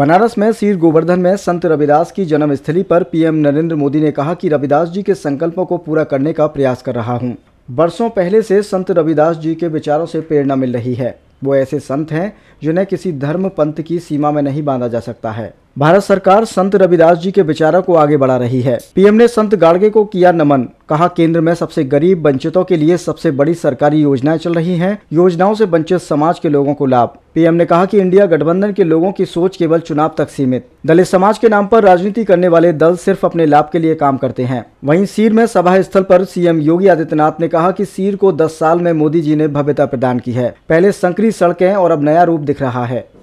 बनारस में सीर गोवर्धन में संत रविदास की जन्मस्थली पर पीएम नरेंद्र मोदी ने कहा कि रविदास जी के संकल्पों को पूरा करने का प्रयास कर रहा हूं। वर्षों पहले से संत रविदास जी के विचारों से प्रेरणा मिल रही है। वो ऐसे संत हैं जिन्हें किसी धर्म पंथ की सीमा में नहीं बांधा जा सकता है। भारत सरकार संत रविदास जी के विचारों को आगे बढ़ा रही है। पीएम ने संत गाडगे को किया नमन। कहा, केंद्र में सबसे गरीब वंचितों के लिए सबसे बड़ी सरकारी योजनाएं चल रही हैं। योजनाओं से वंचित समाज के लोगों को लाभ। पीएम ने कहा कि इंडिया गठबंधन के लोगों की सोच केवल चुनाव तक सीमित। दलित समाज के नाम पर राजनीति करने वाले दल सिर्फ अपने लाभ के लिए काम करते हैं। वहीं सीर में सभा स्थल पर सीएम योगी आदित्यनाथ ने कहा कि सीर को 10 साल में मोदी जी ने भव्यता प्रदान की है। पहले संकरी सड़कें और अब नया रूप दिख रहा है।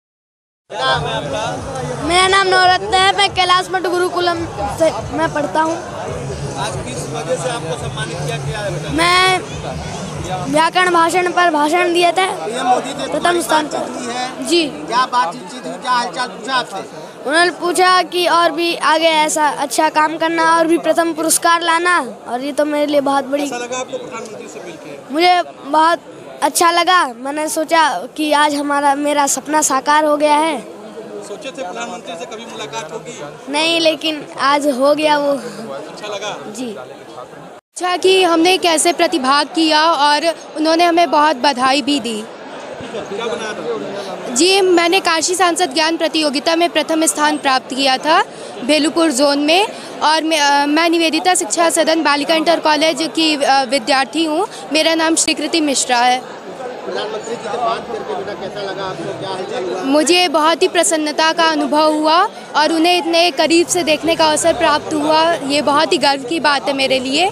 मेरा नाम नवरत्न है। मैं कैलाश मठ गुरुकुलम से मैं पढ़ता हूँ। आज किस वजह से आपको सम्मानित किया गया है? मैं व्याकरण भाषण पर भाषण दिए थे। प्रथम स्थान पर। जी। क्या बातचीत हुई, क्या हालचाल पूछा आपसे? उन्होंने पूछा कि और भी आगे ऐसा अच्छा काम करना और भी प्रथम पुरस्कार लाना, और ये तो मेरे लिए बहुत बड़ी। कैसा लगा आपको प्रधानमंत्री से मिलकर? मुझे बहुत अच्छा लगा। मैंने सोचा कि आज मेरा सपना साकार हो गया है। सोचे थे प्रधानमंत्री से कभी मुलाकात होगी? नहीं, लेकिन आज हो गया। वो अच्छा लगा जी। अच्छा कि हमने कैसे प्रतिभाग किया और उन्होंने हमें बहुत बधाई भी दी। क्या बना था? जी, मैंने काशी सांसद ज्ञान प्रतियोगिता में प्रथम स्थान प्राप्त किया था भेलूपुर जोन में, और मैं निवेदिता शिक्षा सदन बालिका इंटर कॉलेज की विद्यार्थी हूँ। मेरा नाम श्रीकृति मिश्रा है। प्रधानमंत्री जी से बात करके बेटा कैसा लगा आपको, क्या हालचाल हुआ? मुझे बहुत ही प्रसन्नता का अनुभव हुआ और उन्हें इतने करीब से देखने का अवसर प्राप्त हुआ। ये बहुत ही गर्व की बात है मेरे लिए।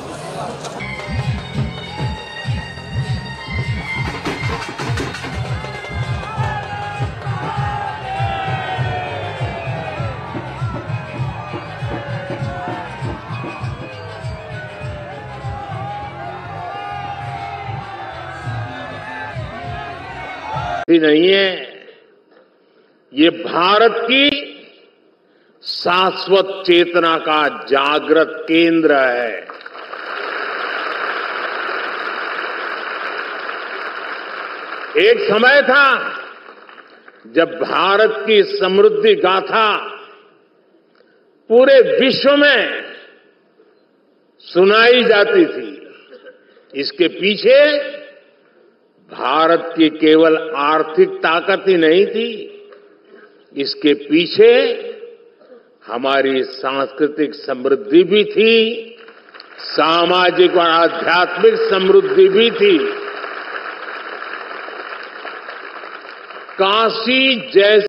नहीं है, ये भारत की शाश्वत चेतना का जागृत केंद्र है। एक समय था जब भारत की समृद्धि गाथा पूरे विश्व में सुनाई जाती थी। इसके पीछे भारत की केवल आर्थिक ताकत ही नहीं थी, इसके पीछे हमारी सांस्कृतिक समृद्धि भी थी, सामाजिक और आध्यात्मिक समृद्धि भी थी। काशी जैसे